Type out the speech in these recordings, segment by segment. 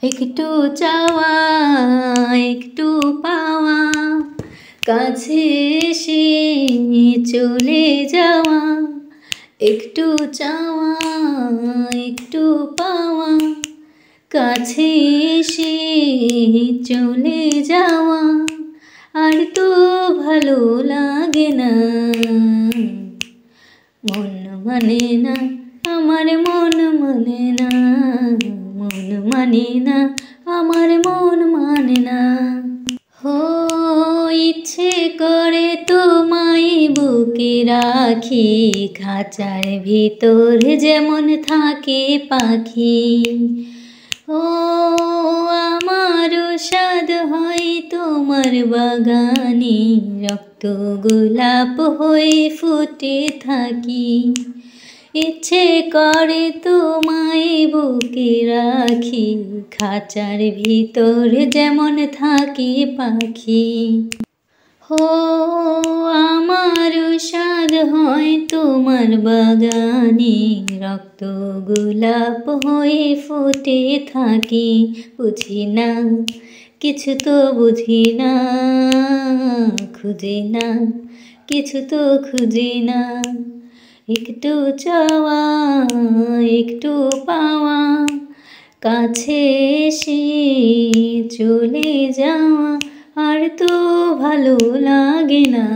একটু চাওয়া একটু পাওয়া, কাছে এসে চলে যাওয়া। একটু চাওয়া একটু পাওয়া, কাছে এসে চলে যাওয়া। আর তো ভালো লাগে না, মন মানে না আমার, মন মানে না, মন মানে না আমার, মন মানে না। হো ইচ্ছে করে তোমায় বুকে রাখি, খাঁচার ভিতর যেমন থাকে পাখি। ও আমারও স্বাদ হয় তোমার বাগানে, রক্ত গোলাপ হয়ে ফুটে থাকি। ইচ্ছে করে তোমায় বুকে রাখি, খাঁচার ভিতর যেমন থাকে পাখি। হো আমারও স্বাদ হয় তোমার বাগানে, রক্ত গোলাপ হয়ে ফুটে থাকি। বুঝি না কিছু তো বুঝি না, খুঁজি না কিছু তো খুঁজি না। একটু চাওয়া একটু পাওয়া, কাছে এসে চলে যাওয়া। আর তো ভালো লাগে না,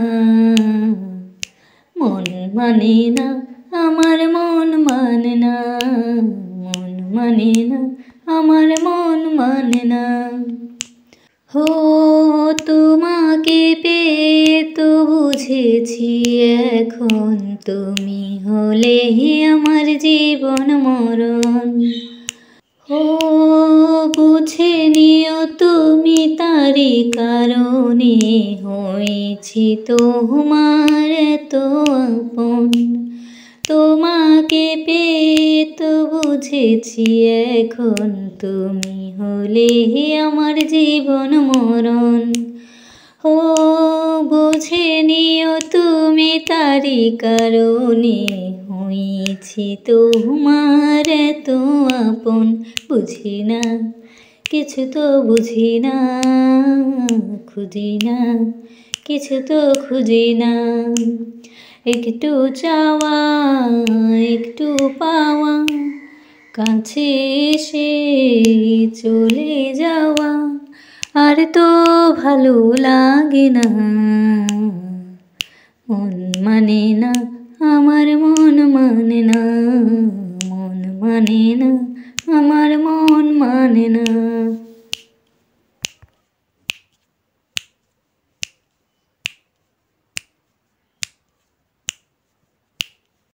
মন মানে না আমার, মন মানে না, মন মানে না আমার, মন মানে না। হো তোমাকে পেয়ে তো বুঝেছি এখন, তুমি হলে আমার জীবন মরণ। ও বুঝে নিও তুমি তারি কারণে, হয়েছি তোমার এত আপন। তোমাকে পেয়ে তো বুঝেছি এখন, তুমি হলে আমার জীবন মরণ। ও বুঝে নিও তুমি তারি কারণে, হয়েছি তোমার এত আপন। বুঝি না কিছু তো বুঝি না, খুঁজি না কিছু তো খুঁজি না। একটু চাওয়া একটু পাওয়া, কাছে এসে চলে যাওয়া। আর তো ভালো লাগে না, মন মানে না আমার, মন মানে না, মন মানে না আমার, মন মানে না।